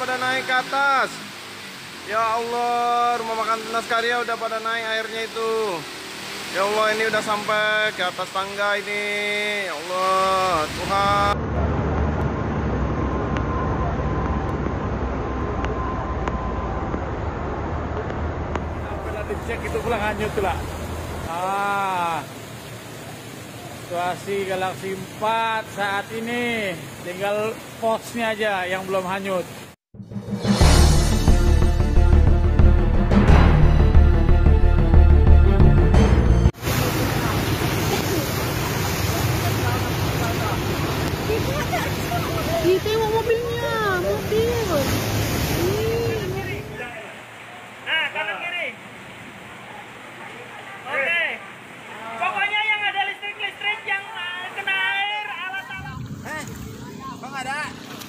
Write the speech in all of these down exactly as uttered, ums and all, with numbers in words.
pada naik ke atas. Ya Allah, rumah makan Tunas Karya udah pada naik airnya itu. Ya Allah, ini udah sampai ke atas tangga ini. Ya Allah, Tuhan. Cek itu pulang hanyut tuh lah. Ah, situasi Galaxy empat saat ini tinggal posnya aja yang belum hanyut. Ditengok mobilnya, mobil. Nah, kanan kiri. Oke. Pokoknya yang ada listrik-listrik yang uh, kena air, alat-alat. Eh, kok nggak ada?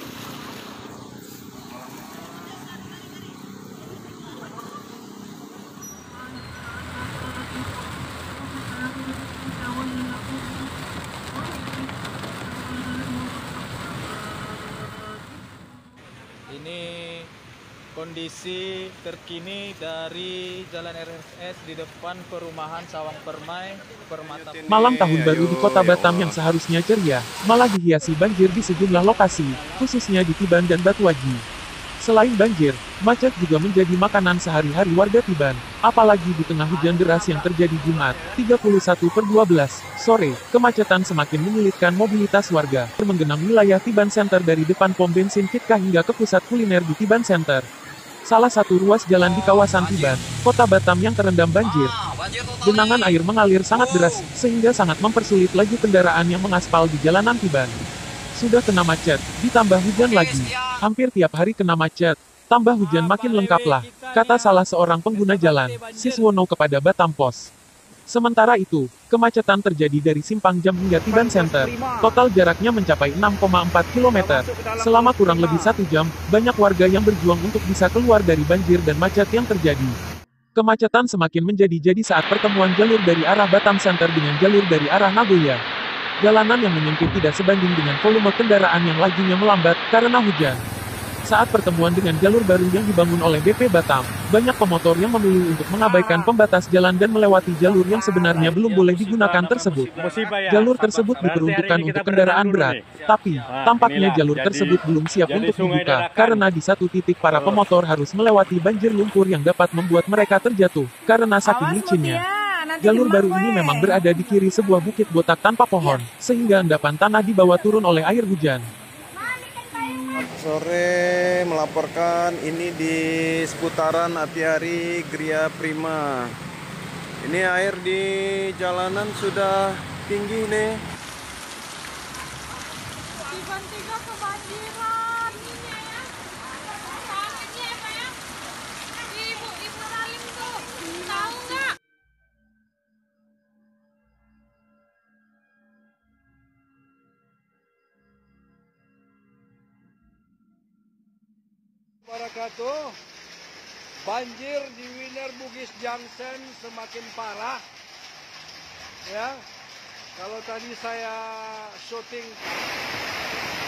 Ini kondisi terkini dari Jalan R S S di depan perumahan Sawang Permai, Permata. Malam tahun baru di Kota Batam yang seharusnya ceria, malah dihiasi banjir di sejumlah lokasi, khususnya di Tiban dan Batuaji. Selain banjir, macet juga menjadi makanan sehari-hari warga Tiban, apalagi di tengah hujan deras yang terjadi Jumat, tiga puluh satu per dua belas, sore, kemacetan semakin menyulitkan mobilitas warga, menggenang wilayah Tiban Center dari depan pom bensin Fitka hingga ke pusat kuliner di Tiban Center. Salah satu ruas jalan di kawasan Tiban, Kota Batam yang terendam banjir. Genangan air mengalir sangat deras, sehingga sangat mempersulit laju kendaraan yang mengaspal di jalanan Tiban. Sudah kena macet, ditambah hujan lagi. Hampir tiap hari kena macet, tambah hujan makin lengkaplah, kata salah seorang pengguna jalan, Siswono kepada Batam Pos. Sementara itu, kemacetan terjadi dari Simpang Jam hingga Tiban Center. Total jaraknya mencapai enam koma empat kilometer. Selama kurang lebih satu jam, banyak warga yang berjuang untuk bisa keluar dari banjir dan macet yang terjadi. Kemacetan semakin menjadi-jadi saat pertemuan jalur dari arah Batam Center dengan jalur dari arah Nagoya. Jalanan yang menyempit tidak sebanding dengan volume kendaraan yang lajunya melambat karena hujan. Saat pertemuan dengan jalur baru yang dibangun oleh B P Batam, banyak pemotor yang memilih untuk mengabaikan pembatas jalan dan melewati jalur yang sebenarnya belum boleh digunakan tersebut. Jalur tersebut diperuntukkan untuk kendaraan berat, tapi tampaknya jalur tersebut belum siap untuk dibuka, karena di satu titik para pemotor harus melewati banjir lumpur yang dapat membuat mereka terjatuh, karena saking licinnya. Jalur baru ini memang berada di kiri sebuah bukit botak tanpa pohon, sehingga endapan tanah di bawah turun oleh air hujan. Sore melaporkan ini di seputaran Atiari Gria Prima. Ini air di jalanan sudah tinggi nih. Tiba-tiba kebanjiran ini ya. Ini apa ya? Ibu, ibu Ralim tuh, tahu nggak? Wabarakatuh. Banjir di Winner Bugis Junction semakin parah. Ya, kalau tadi saya syuting